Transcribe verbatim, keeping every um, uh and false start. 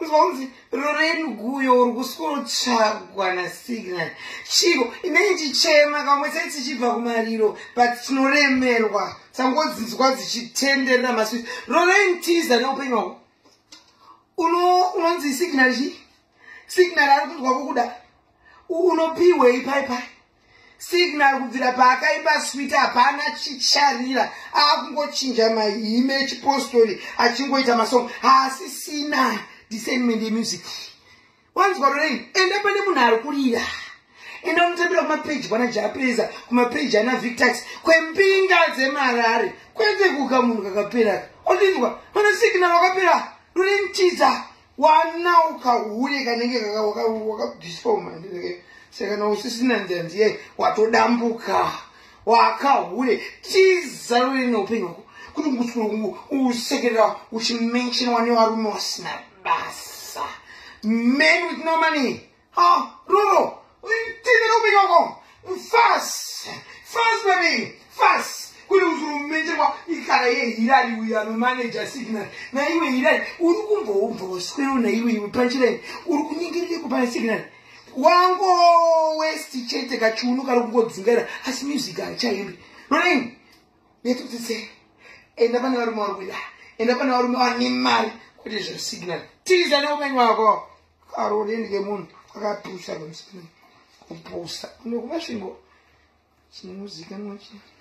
unzi Lorraine Guyo uri kusotsvagwa naSignal chiro inenge chichema kamwe chete chichibva kumariro but tinoremerwa sangodzinzwa dzichitenderera maswiti Lorraine tiza neupenyu hwako uno unonzi Signal chi Signal ari kunzwa kukuda unopiwei paipai Signal kubvira paakaipa switi hapana chicharira akungochinja mahime echipostori achingoita masong asi sina discernment yemusic wanzwa Lorraine enda pane munhu ari kurira enda unotambira kumapeji pana Japeza kumapeji ana Victax kwembinga dzemarare kwete kuka munhu kakapera odinzwa pana Signal wakapera Lorraine tiza wanauka hure kanenge wakadisfoma ndinenge saka na usisina ndandiye watodambuka wakahure tiza Lorraine upenyu hwako kuti ngutsuru usekera uchimention wani warume wasina basa men with no money ha Roro tiza upenyu hwako fast fast baby fast kuti uzurumenjerwa ikara yehirari uya nomanager Signal na iwe hirari uri kumbobvoswero na iwe panchirani uri kunyingirire kupana Signal wango west chete kachuno kari kungodzingaira asi music haichaimbi Lorraine yetutse enda pane varume vari kuda enda pane varume vane mari kuti zve Signal tiza neupenyu hwako karolendike munhu akapusha pamusana kupusa unokumasvingo chine muzika nwachi